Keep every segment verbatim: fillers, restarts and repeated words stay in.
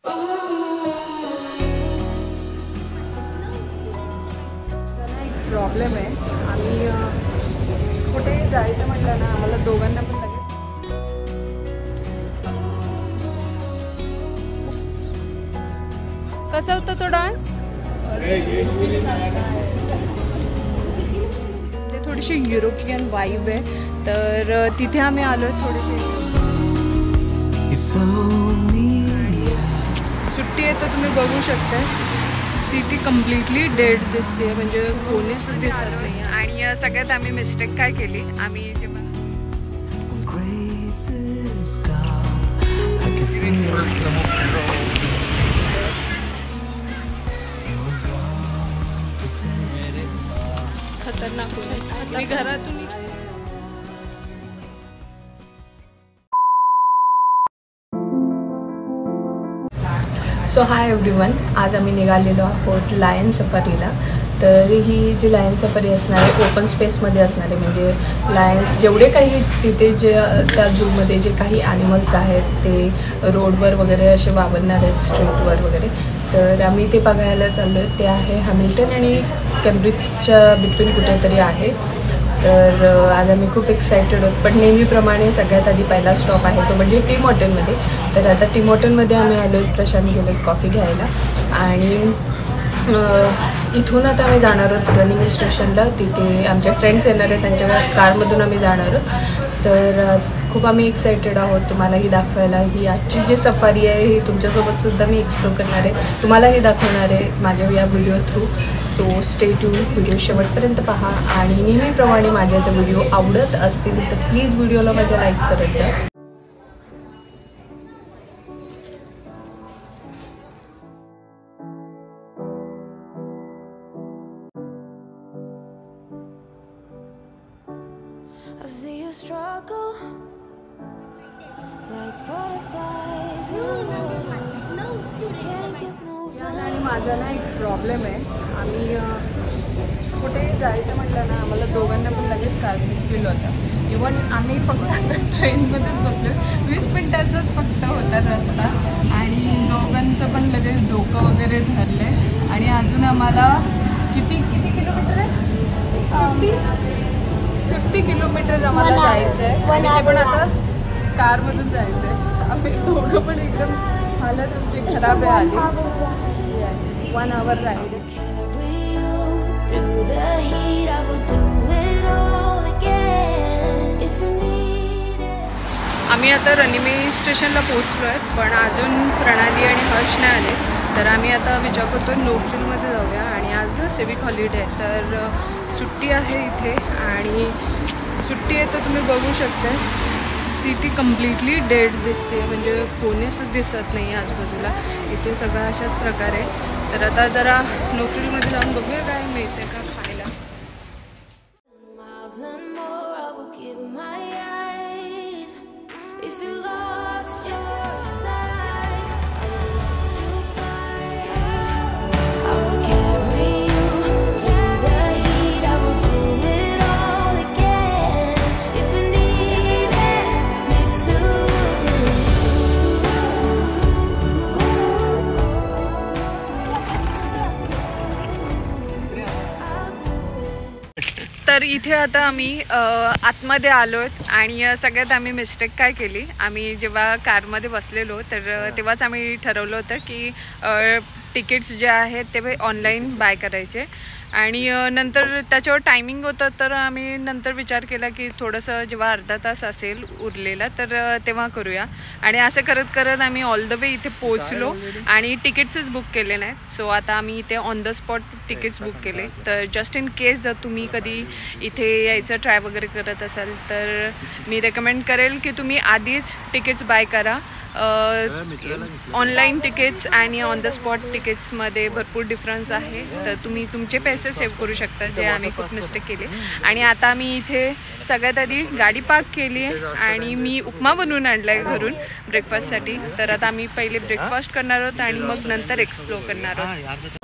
Problem आहे, आम्ही कुठे जायचं म्हटलं ना आम्हाला दोघांना पण लागेल. कसा होता तो डान्स? ते थोडीशी युरोपियन वाईब आहे, तर तिथे आम्ही आलो. थोडीशी सुट्टी आहे तर तुम्ही बघू शकता सिटी कम्प्लिटली डेड दिसते, म्हणजे कोणीच दिसत नाही. आणि सगळ्यात आम्ही मिस्टेक काय केली, आम्ही जेव्हा खतरनाक होईल. मी घरातून सो हाय एव्हरीवन, आज आम्ही निघालेलो आहोत लायन सफारीला. तर ही जी लायन सफारी असणार आहे ओपन स्पेसमध्ये असणार आहे, म्हणजे लायन्स जेवढे काही तिथे जे त्या झूमध्ये जे काही ॲनिमल्स आहेत ते रोडवर वगैरे असे वावरणार आहेत, स्ट्रीटवर वगैरे. तर आम्ही ते बघायला चाललो आहे. ते आहे हॅमिल्टन आणि केम्ब्रिजच्या बिटवीन कुठेतरी आहे. तर आज आम्ही खूप एक्सायटेड आहोत. पण नेहमीप्रमाणे सगळ्यात आधी पहिला स्टॉप आहे तो म्हणजे टीम हॉटेलमध्ये. तर आता टीम हॉटेलमध्ये आम्ही आलो आहे, प्रशांत गेलो कॉफी घ्यायला. आणि इथून आता आम्ही जाणार आहोत रनिंग स्टेशनला. तिथे आमचे फ्रेंड्स येणार आहेत, त्यांच्या कारमधून आम्ही जाणार आहोत. तर आज खूप आम्ही एक्सायटेड आहोत तुम्हालाही दाखवायला. ही आजची जी सफारी आहे ही तुमच्यासोबतसुद्धा मी एक्सप्लोर करणार आहे, तुम्हालाही दाखवणार आहे माझ्या या video through. So stay tune, video शेवटपर्यंत पहा. आणि नेहमीप्रमाणे माझ्या जर व्हिडिओ आवडत असतील तर प्लीज व्हिडिओला माझ्या लाईक करत जा. I see you struggle like butterflies in the water. Can't keep moving. आणि माझा ना एक प्रॉब्लेम आहे, आम्ही कुठे जायचं म्हटलं ना आम्हाला दोघांना पण लगेच कारसिक फील होतं. इवन आम्ही फक्त आता ट्रेनमध्येच बसलो, वीस मिनटाचाच फक्त होता रस्ता आणि दोघांचं पण लगेच डोकं वगैरे धरले. आणि अजून आम्हाला किती किती किलोमीटर आहे? फिफ्टी किलोमीटर आम्हाला जायचं आहे आणि ते पण आता कारमधून जायचं आहे. आम्ही दोघं पण एकदम हालत आमची खराब आहे आली. Yes, one hour ride. आम्ही आता रनिमे स्टेशनला पोहोचलो आहेत, पण अजून प्रणाली आणि हर्ष नाही आले. तर आम्ही आता विचार करतो नो फ्रिलमध्ये जाऊया. आणि आज ना सिविक हॉलिडे आहे, तर सुट्टी आहे इथे. आणि सुट्टी आहे तर तुम्ही बघू शकता सिटी कम्प्लिटली डेड दिसते, म्हणजे कोणीच दिसत नाही आजूबाजूला. इथे सगळं अशाच प्रकारे. तर आता जरा नो फ्रिलमध्ये जाऊन बघूया काय मिळते का खायला. तर इथे आता आम्ही आतमध्ये आलो आहेत. आणि सगळ्यात आम्ही मिस्टेक काय केली, आम्ही जेव्हा कारमध्ये बसलेलो तर तेव्हाच आम्ही ठरवलं होतं की तिकीट्स जे आहेत ते ऑनलाईन बाय करायचे. आणि नंतर त्याच्यावर टायमिंग होतं, तर आम्ही नंतर विचार केला की थोडंसं जेव्हा अर्धा तास असेल उरलेला तर तेव्हा करूया. आणि असं करत करत आम्ही ऑल द वे इथे पोहोचलो आणि तिकीट्सच बुक केले नाहीत. सो आता आम्ही इथे on the spot tickets book केले. तर जस्ट इन केस जर तुम्ही कधी इथे यायचं ट्राय वगैरे करत असाल तर मी रेकमेंड करेल की तुम्ही आधीच तिकीट्स बाय करा. ऑनलाईन तिकीट्स आणि ऑन द स्पॉट तिकीट्समध्ये भरपूर डिफरन्स आहे. तर तुम्ही तुमचे पैसे सेव्ह करू शकता, जे आम्ही खूप मिस्टेक केली. आणि आता आम्ही इथे सगळ्यात आधी गाडी पार्क केली आहे आणि मी उपमा बनवून आणला आहे घरून ब्रेकफास्टसाठी. तर आता आम्ही पहिले ब्रेकफास्ट करणार आहोत आणि मग नंतर एक्सप्लोर करणार आहोत.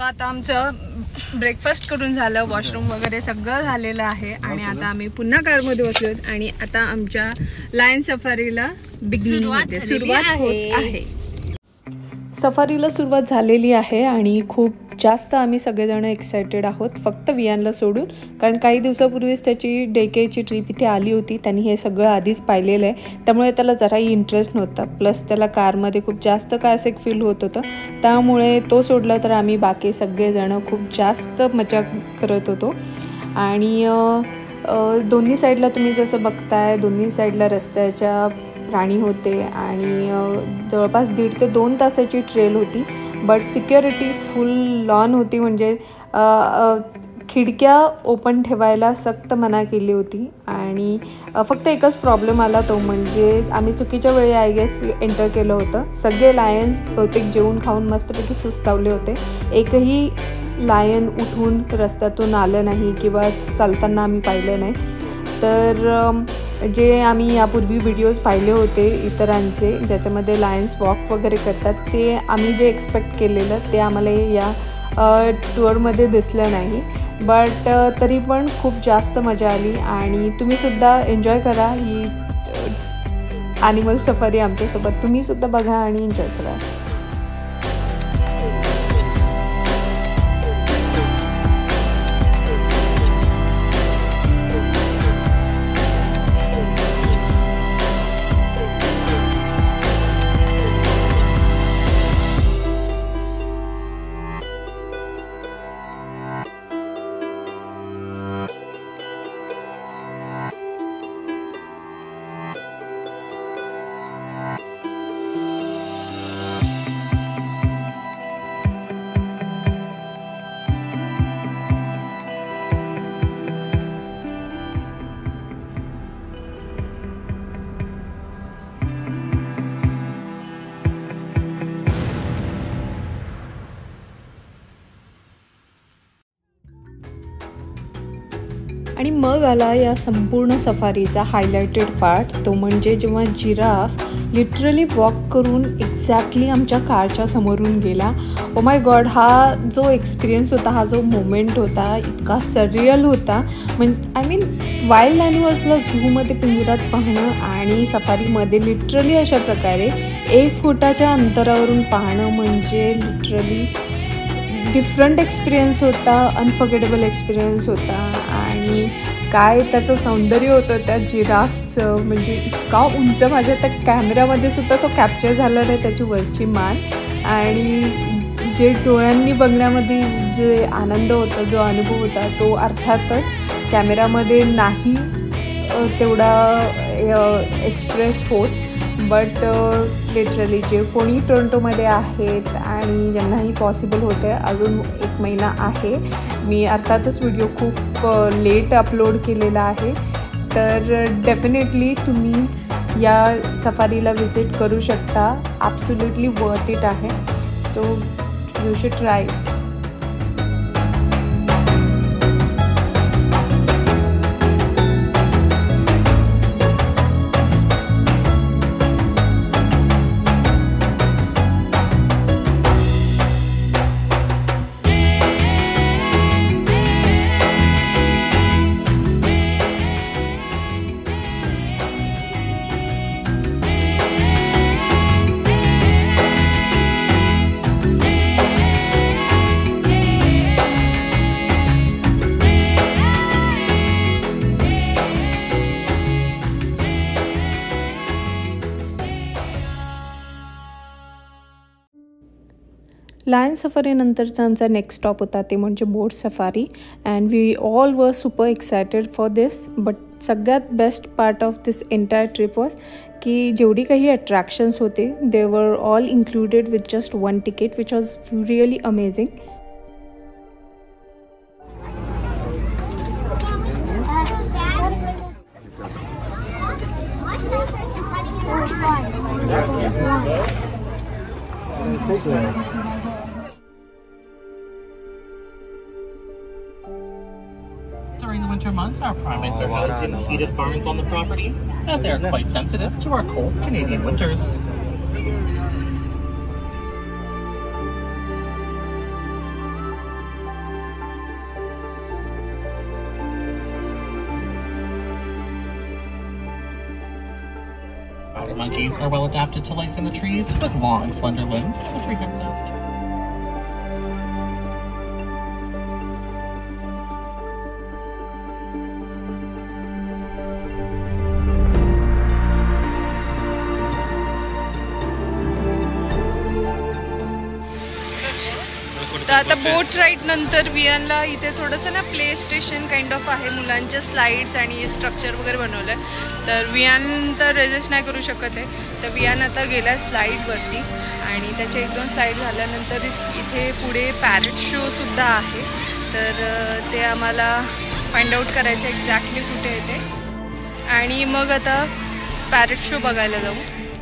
आता आमचं ब्रेकफास्ट करून झालं, वॉशरूम वगैरे सगळं झालेलं आहे आणि आता आम्ही पुन्हा कारमध्ये बसलो आणि आता आमच्या लायन सफारीला बिगिनिंग होते, सुरुवात होत आहे. सफारीला सुरुवात झालेली आहे आणि खूप जास्त आम्ही सगळेजण एक्सायटेड आहोत, फक्त वियानला सोडून. कारण काही दिवसापूर्वीच त्याची डेकेची ट्रिप इथे आली होती, त्यांनी हे सगळं आधीच पाहिलेलं आहे, त्यामुळे त्याला जराही इंटरेस्ट नव्हता. प्लस त्याला कारमध्ये खूप जास्त कारसेक फील होत होतं, त्यामुळे तो सोडला तर आम्ही बाकी सगळेजण खूप जास्त मजा करत होतो. आणि दोन्ही साईडला तुम्ही जसं बघताय, दोन्ही साईडला रस्त्याच्या प्राणी होते आणि जवळपास दीड ते दोन तासाची ट्रेल होती. बट सिक्युरिटी फुल लॉन होती, म्हणजे खिडक्या ओपन ठेवायला सक्त मना केली होती. आणि फक्त एकच प्रॉब्लेम आला, तो म्हणजे आम्ही चुकीच्या वेळी आय गेस एंटर केलं होतं. सगळे लायन्स बहुतेक जेवून खाऊन मस्तपैकी सुस्तावले होते, एकही लायन उठून रस्त्यातून आलं नाही किंवा चालताना आम्ही पाहिलं नाही. तर जे आम्ही यापूर्वी व्हिडिओज पाहिले होते इतरांचे ज्याच्यामध्ये लायन्स वॉक वगैरे करतात, ते आम्ही जे एक्सपेक्ट केलेलं ते आम्हाला या टूरमध्ये दिसलं नाही. बट तरी पण खूप जास्त मजा आली आणि तुम्हीसुद्धा एन्जॉय करा ही ॲनिमल सफारी आमच्यासोबत. तुम्हीसुद्धा बघा आणि एन्जॉय करा. आणि मग आला या संपूर्ण सफारीचा हायलायटेड पार्ट, तो म्हणजे जेव्हा जिराफ लिटरली वॉक करून एक्झॅक्टली आमच्या कारच्या समोरून गेला. ओ माय गॉड, हा जो एक्सपिरियन्स होता, हा जो मोमेंट होता, इतका सरियल होता. म्हणजे आय मीन वाईल्ड ॲनिमल्सला झूमध्ये पिंजऱ्यात पाहणं आणि सफारीमध्ये लिटरली अशा प्रकारे एक फुटाच्या अंतरावरून पाहणं म्हणजे लिटरली डिफरंट एक्सपिरियन्स होता, अनफॉर्गेटेबल एक्सपिरियन्स होता. आणि काय त्याचं सौंदर्य होतं त्या जिराफचं, म्हणजे इतका उंच, माझ्या त्या कॅमेरामध्ये सुद्धा तो कॅप्चर झाला नाही त्याची वरची मान. आणि जे डोळ्यांनी बघण्यामध्ये जे आनंद होता, जो अनुभव होता, तो अर्थातच कॅमेरामध्ये नाही तेवढा एक्सप्रेस होत. बट लिटरली जे कोणी टोरंटोमध्ये आहेत आणि ज्यांनाही पॉसिबल होतं आहे, अजून एक महिना आहे. मी अर्थातच व्हिडिओ खूप लेट अपलोड केलेला आहे, तर डेफिनेटली तुम्ही या सफारीला विजिट करू शकता. ॲब्सोल्युटली वर्थ इट आहे. So you should try it. Lion सफारीनंतरचा आमचा नेक्स्ट स्टॉप होता ते म्हणजे boat safari. And we all were super excited for this. But सगळ्यात best part of this entire trip was की जेवढी काही अट्रॅक्शन्स होते they were all included with just one ticket, which was really amazing. During the winter months, our primates are housed in heated barns on the property, as they are quite sensitive to our cold Canadian winters. water monkeys are well adapted to life in the trees with long, slender limbs, which we can sense. तर आता बोट ride नंतर वियानला इथे थोडंसं ना play station kind of आहे, मुलांच्या slides आणि structure वगैरे बनवलं आहे. तर वियान तर रेजिस्ट नाही करू शकत आहे, तर वियान आता गेला स्लाईडवरती आणि त्याचे एक दोन स्लाईड झाल्यानंतर इथे पुढे पॅरेट शोसुद्धा आहे. तर ते आम्हाला फाइंड आउट करायचं एक्झॅक्टली कुठे आहे ते, आणि मग आता पॅरेट शो बघायला जाऊ.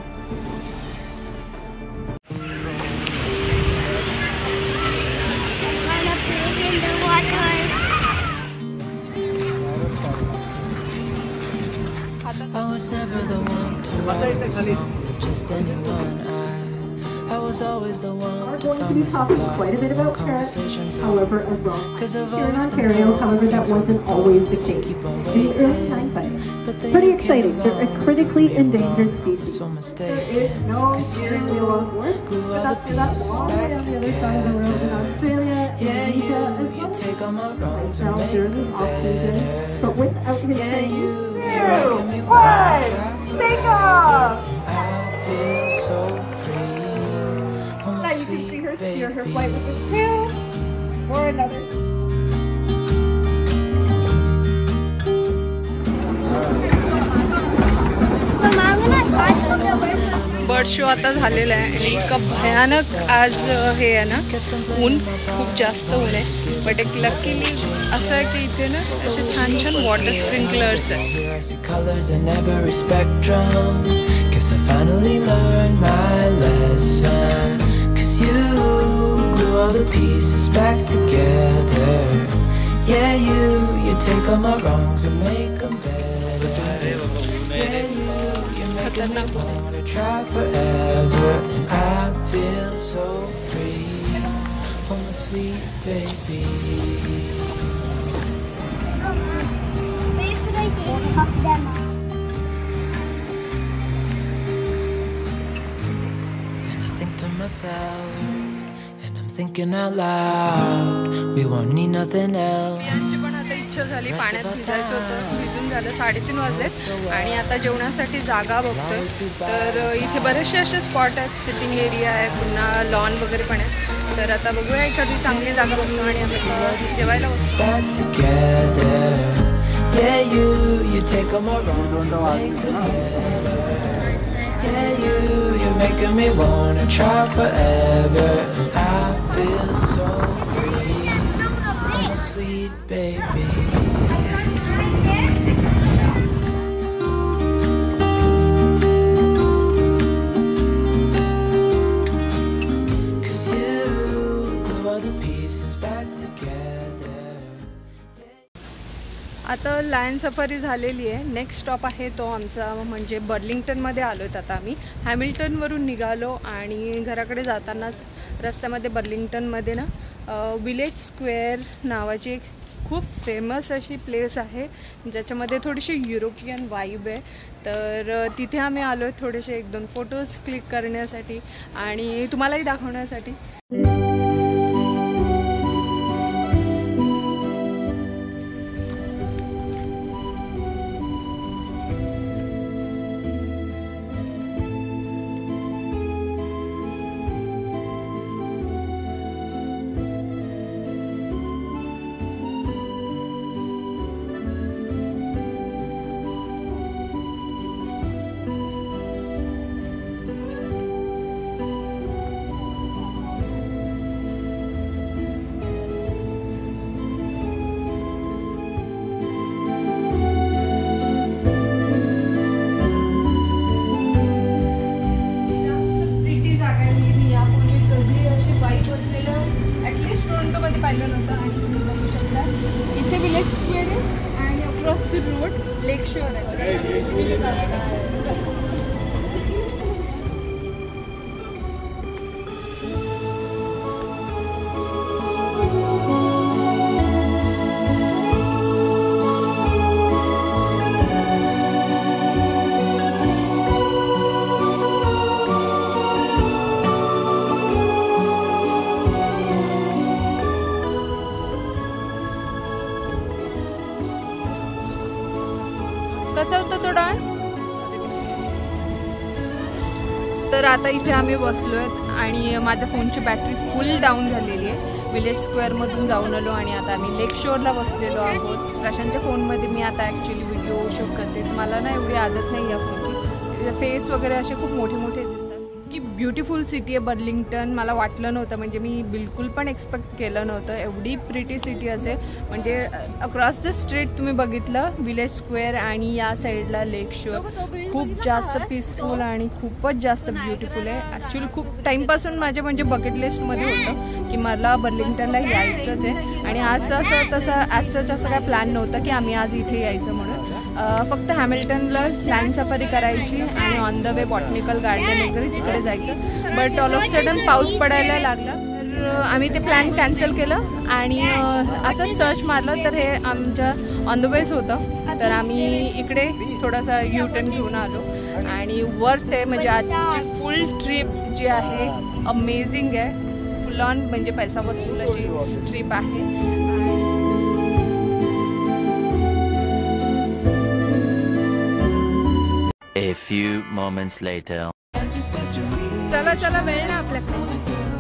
I was never the one to write a song, just anyone. I I was always the one We're to going to find be myself talking quite a lost bit in about conversations. parrots, however, as well. Cause I've Here in always been Ontario, told however, that things wasn't won't always the work, case. keep on In the early waiting. hindsight, But then pretty you came exciting. They're a along, critically proved me endangered wrong. species. So There mistaken. is no Cause you strictly along board, glue but all the that's for that pieces long way back on the other side of the world in together. Australia, Yeah, Indonesia, you, as you well. take all my wrongs and Now make there's them an oxygen, better. but without his Yeah, training, you, you're making me one, wanna take try off! forever. I feel so free. Oh, my Now you can sweet see her steer her baby. flight with his tail, or another. Bird show आता झालेला आहे आणि इतका भयानक आज हे आहे ना, ऊन खूप जास्त ऊन आहे. बट एक लकीली असं आहे की इथे ना असे छान छान वॉटर स्प्रिंकलर्स आहेत. Here I see colors in every spectrum. Guess I finally learned my lesson. Cause you glue all the pieces back together. Yeah, you, you take all my wrongs and make them better. Yeah, you, you're making me wanna try forever. And I feel so free. Oh, my sweet baby. And I think to myself, and I'm thinking out loud, we won't need nothing else. यांची पण आता इच्छा झाली, पाण्यात भिजायचं होतं. भिजून झालं, साडेतीन वाजलेत आणि आता जेवणासाठी जागा बघतोय. तर इथे बरेचसे असे स्पॉट आहेत, सिटिंग एरिया आहे, पुन्हा लॉन वगैरे पण आहे. तर आता बघूया एखादी चांगली जागा बघतो आणि आम्ही जेवायला बसतो. Back together. Yeah, you, you take all my wrongs and make them better. Yeah, you, you're making me wanna try forever. And I feel so free. Oh, my sweet baby. Cause you glue all the pieces back together. आता lion safari झालेली आहे. Next stop आहे तो आमचा म्हणजे बर्लिंग्टनमध्ये आलो आहेत. आता आम्ही हॅमिल्टनवरून निघालो आणि घराकडे जातानाच रस्त्यामध्ये बर्लिंग्टनमध्ये ना विलेज स्क्वेअर नावाची एक खूप फेमस अशी प्लेस आहे, ज्याच्यामध्ये थोडीशी युरोपियन वाईब आहे. तर तिथे आम्ही आलो आहे थोडेसे एक दोन फोटोज क्लिक करण्यासाठी आणि तुम्हालाही दाखवण्यासाठी. पाहिलं नव्हतं आणि तुम्ही बघू शकता इथे विलेज स्क्वेअर आहे आणि across the road lake shore आहे. कसा होता तो डान्स? तर आता इथे आम्ही बसलोय आणि माझ्या फोनची बॅटरी फुल डाऊन झालेली आहे. विलेज स्क्वेअरमधून जाऊन आलो आणि आता आम्ही लेक शोरला बसलेलो आहोत. प्रशांतच्या फोनमध्ये मी आता ॲक्च्युली व्हिडिओ शूट करते. मला ना एवढी आदत नाही या फोनची. फेस वगैरे असे खूप मोठे मोठे दिसतात. की ब्युटिफुल सिटी आहे बर्लिंग्टन. मला वाटलं नव्हतं, म्हणजे मी बिलकुल पण एक्सपेक्ट केलं नव्हतं एवढी प्रिटी सिटी असेल. म्हणजे अक्रॉस द स्ट्रीट तुम्ही बघितलं विलेज स्क्वेअर आणि या साईडला लेक शोर. खूप जास्त पीसफुल आणि खूपच जास्त ब्युटिफुल आहे. ॲक्च्युली खूप टाईमपासून माझ्या म्हणजे बकेट लिस्टमध्ये होतं की मला बर्लिंग्टनला यायचंच आहे. आणि आज असं तसं ॲज सच असं काय प्लॅन नव्हतं की आम्ही आज इथे यायचं म्हणून. फक्त हॅमिल्टनला लँड सफारी करायची आणि on the way botanical garden वगैरे तिकडे जायचं. बट ऑल ऑफ सडन पाऊस पडायला लागला तर आम्ही ते प्लॅन कॅन्सल केलं आणि असं सर्च मारलं तर हे आमच्या ऑन द वेज होतं. तर आम्ही इकडे थोडासा यू टर्न घेऊन आलो आणि वर्थ आहे. म्हणजे आजची फुल ट्रिप जी आहे अमेझिंग आहे. फुल ऑन म्हणजे पैसा वसूल अशी ट्रिप आहे. A few moments later. चला चला वेळ ना आपल्याकडे.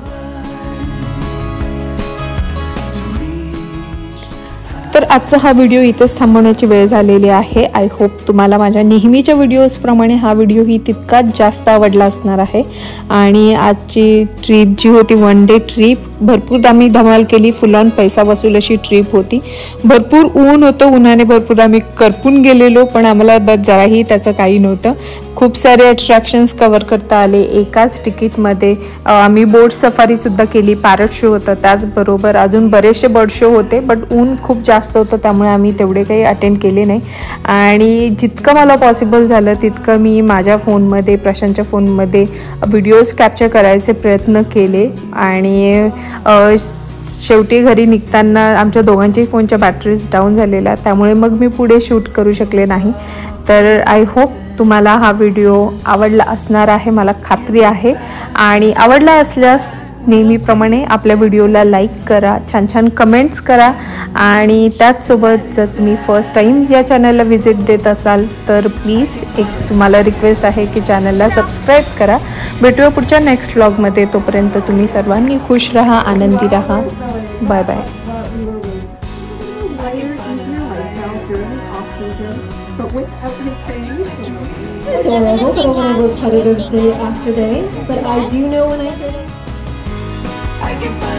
तर आजचा हा व्हिडिओ इथेच थांबवण्याची वेळ झालेली आहे. आय होप तुम्हाला माझ्या नेहमीच्या व्हिडिओजप्रमाणे हा व्हिडिओही तितकाच जास्त आवडला असणार आहे. आणि आजची ट्रिप जी होती वन डे ट्रिप भरपूर आम्ही धमाल केली. फुल ऑन पैसा वसूल अशी ट्रिप होती. भरपूर ऊन होतं, उन्हाने भरपूर आम्ही करपून गेलेलो, पण आम्हाला बस जराही त्याचं काही नव्हतं. खूप सारे अट्रॅक्शन्स कवर करता आले एकाच तिकीटमध्ये. आम्ही बोट सफारीसुद्धा केली, पॅरट शो होतं, त्याचबरोबर अजून बरेचसे बर्ड शो होते. बट ऊन खूप जास्त होतं त्यामुळे आम्ही तेवढे काही अटेंड केले नाही. आणि जितकं मला पॉसिबल झालं तितकं मी माझ्या फोनमध्ये प्रशांतच्या फोनमध्ये व्हिडिओज कॅप्चर करायचे प्रयत्न केले. आणि शेवटी घरी निघताना आमच्या दोघांच्याही फोनच्या बॅटरीज डाऊन झालेल्या, त्यामुळे मग मी पुढे शूट करू शकले नाही. तर आय होप तुम्हाला हा व्हिडिओ आवडला असणार आहे, मला खात्री आहे. आणि आवडला असल्यास नेहमीप्रमाणे आपल्या व्हिडिओला लाईक करा, छान छान कमेंट्स करा. आणि त्याचसोबत जर तुम्ही फर्स्ट टाईम या चॅनलला व्हिजिट देत असाल तर प्लीज एक तुम्हाला रिक्वेस्ट आहे की चॅनलला सबस्क्राईब करा. भेटूया पुढच्या नेक्स्ट व्लॉगमध्ये. तोपर्यंत तुम्ही सर्वांनी खुश राहा, आनंदी राहा. Bye bye. But without his saying, adorable, but a little repetitive day after day. But I do know when I hear it. I can find